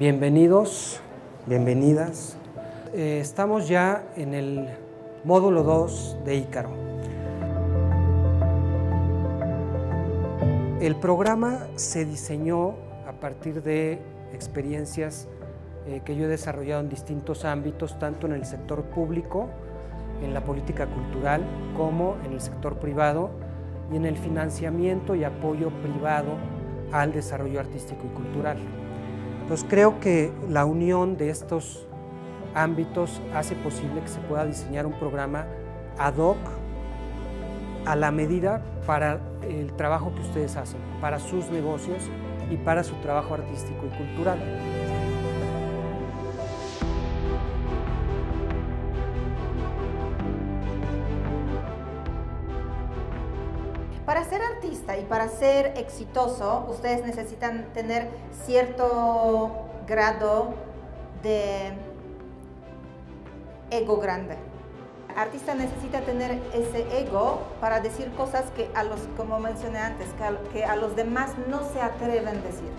Bienvenidos, bienvenidas. Estamos ya en el módulo 2 de Ícaro. El programa se diseñó a partir de experiencias que yo he desarrollado en distintos ámbitos, tanto en el sector público, en la política cultural, como en el sector privado y en el financiamiento y apoyo privado al desarrollo artístico y cultural. Entonces creo que la unión de estos ámbitos hace posible que se pueda diseñar un programa ad hoc a la medida para el trabajo que ustedes hacen, para sus negocios y para su trabajo artístico y cultural. Para ser artista y para ser exitoso, ustedes necesitan tener cierto grado de ego grande. El artista necesita tener ese ego para decir cosas que como mencioné antes, que a los demás no se atreven a decir.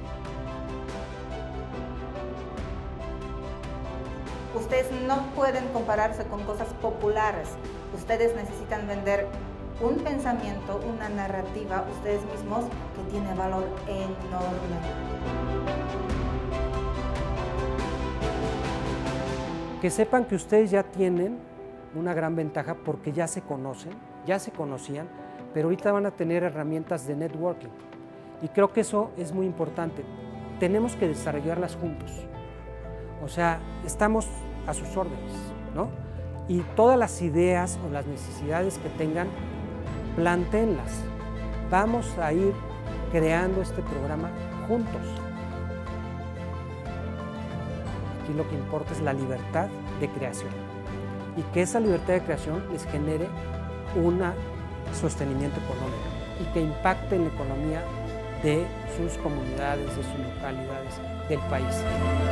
Ustedes no pueden compararse con cosas populares. Ustedes necesitan vender un pensamiento, una narrativa, ustedes mismos, que tiene valor enorme. Que sepan que ustedes ya tienen una gran ventaja porque ya se conocen, ya se conocían, pero ahorita van a tener herramientas de networking. Y creo que eso es muy importante. Tenemos que desarrollarlas juntos. O sea, estamos a sus órdenes, ¿no? Y todas las ideas o las necesidades que tengan, plantéenlas. Vamos a ir creando este programa juntos. Aquí lo que importa es la libertad de creación y que esa libertad de creación les genere un sostenimiento económico y que impacte en la economía de sus comunidades, de sus localidades, del país.